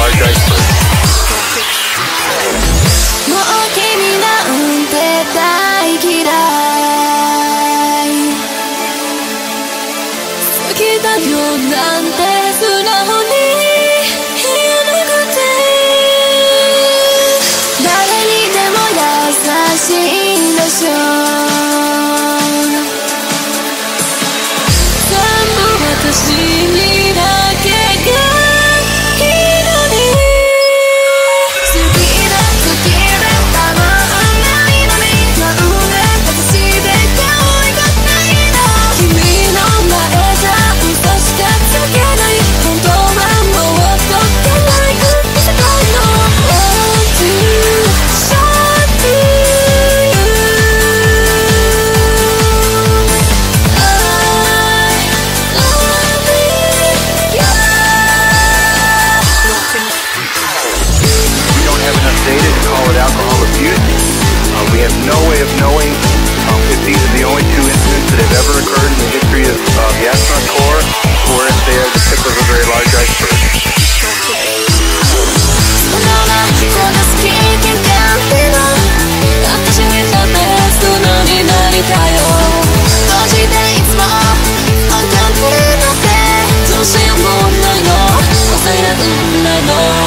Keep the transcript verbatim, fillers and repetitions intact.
large iceberg. もう君なんて大嫌い、好きだよなんて素直に言えなくて、誰にでも優しいんでしょう、全部私にだけがいいのに、好きだ好きでたまんないのに、なんで私で可愛がないの、君の前じゃ嘘しかつけない、本当はもっと可愛く見せたいの。 Want to show to you I love you. We don't have enough data to call it alcohol abuse. Uh, we have no way of knowing um, if these are the only two incidents that have ever occurred in the history of uh, the astronaut corps, or if they are the tip of a very large iceberg. そんなこと好きになっての、私にとって素直になりたいよ、どうしていつも分かってるのって、どうしようもないの、忘れられないの。